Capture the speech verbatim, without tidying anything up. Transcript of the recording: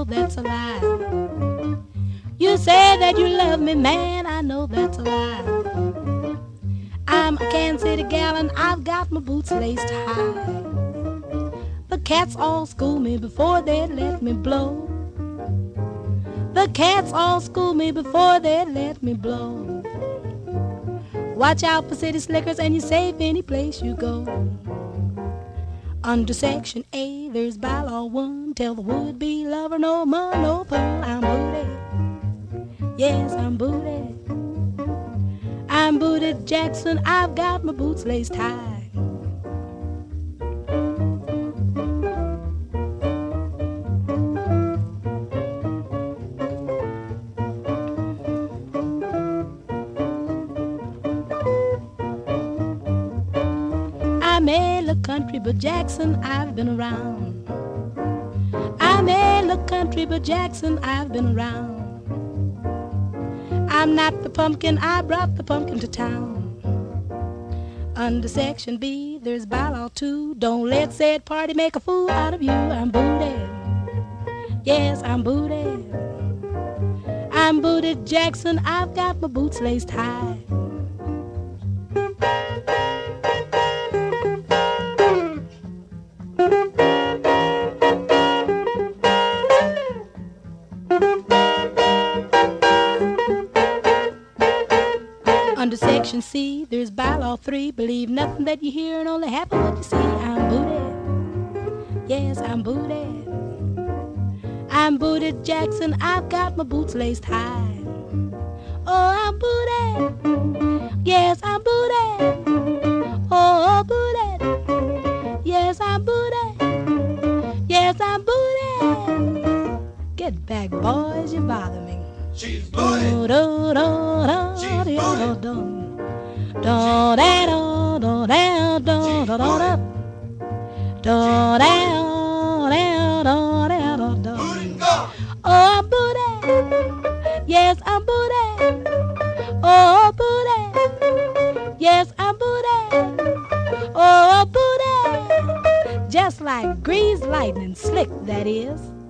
know that's a lie. You say that you love me, man, I know that's a lie. I'm a Kansas City gal and I've got my boots laced high. The cats all school me before they let me blow. The cats all school me before they let me blow. Watch out for city slickers and you're safe any place you go. Under Section A, there's bylaw one. Tell the would-be lover no more, no pull. I'm booted. Yes, I'm booted. I'm booted Jackson. I've got my boots laced high. I may look country, but Jackson, I've been around. I may look country, but Jackson, I've been around. I'm not the pumpkin, I brought the pumpkin to town. Under Section B, there's bylaw two. Don't let said party make a fool out of you. I'm booted. Yes, I'm booted. I'm booted Jackson, I've got my boots laced high. Under Section C, there's bylaw three. Believe nothing that you hear and only happen what you see. I'm booted. Yes, I'm booted. I'm booted Jackson, I've got my boots laced high. Oh, I'm booted. Yes, I'm booted. Oh, booted. Yes, I'm booted. Yes, I'm booted. Get back, boys, you bother me. She's booted. Do, do, do, She's do, booted. do, do, da, do, do, da, do, do, do, do. Do, da, da, do, da, do, do. Booted, go. Oh, I'm booted. Yes, I'm booted. Oh, booted. Yes, I'm booted. Oh, booted. Just like greased lightning, slick that is.